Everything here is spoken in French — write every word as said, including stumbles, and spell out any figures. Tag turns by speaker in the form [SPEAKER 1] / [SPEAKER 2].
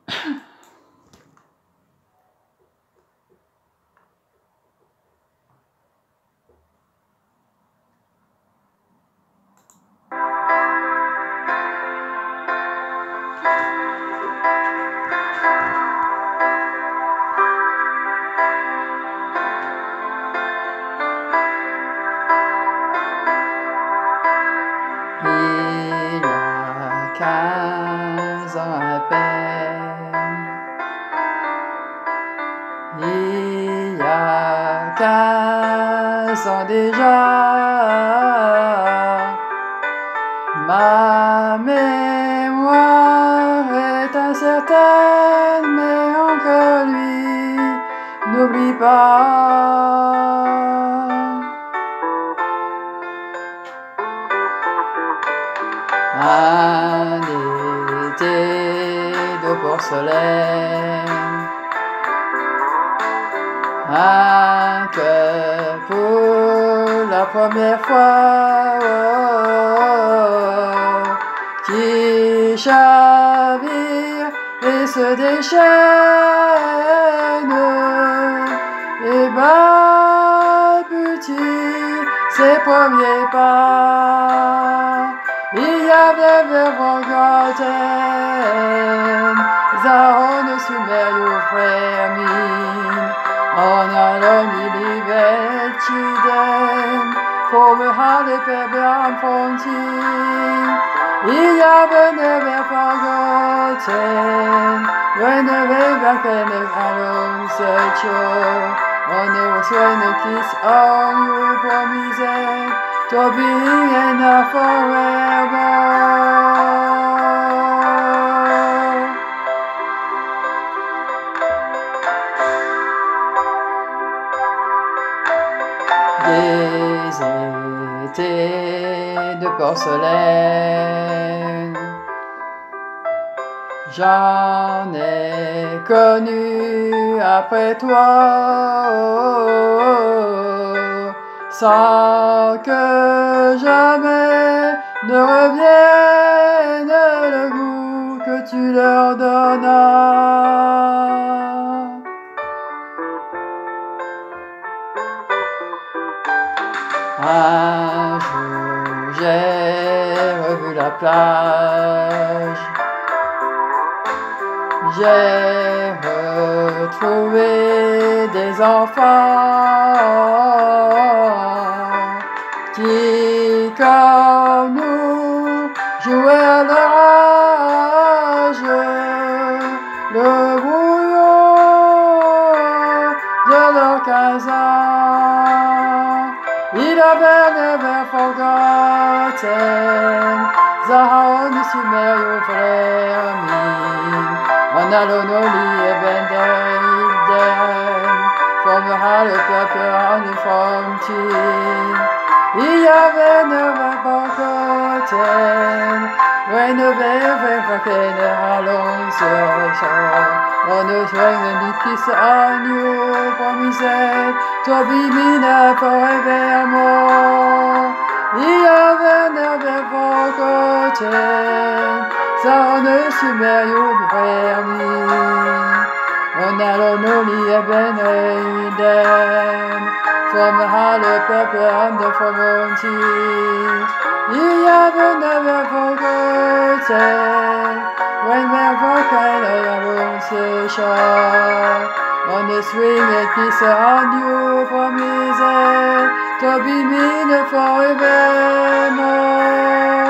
[SPEAKER 1] Il y a quinze ans à peine, il y a quinze ans déjà, ma mémoire est incertaine, mais encore lui n'oublie pas. Un été de porcelaine, un cœur pour la première fois, oh, qui chavire et se déchaîne et balbutie ses premiers pas. Jag blev forgotten, Zahon sumer ju främin, Anna i livet tiden, Får vi hade bebran från tid. Jag blev never forgotten, When the river can search you, On the when the kiss on you promised, To be enough forever. Des étés de porcelaine, j'en ai connu après toi, sans que jamais ne revienne le goût que tu leur donnas. Un jour j'ai revu la plage, j'ai retrouvé des enfants qui, comme nous, jouaient à l'orage, le brouillon de leurs quinze ans. Il avait never forgotten, Zahon sumer ju främin, On allon oli evenden, From the heart of pepper on the fountain. Il avait never forgotten, When the baby fucking allon search, On the swing and the kiss on you promised, To be mine forevermore. Il avait never forgotten, Zahon sumer ju främin, On allon oli evenden, From the heart of pepper on the fountain. Il avait never forgotten, When we're walking along the shore, On the swing and kiss on you promised, To be mine forevermore.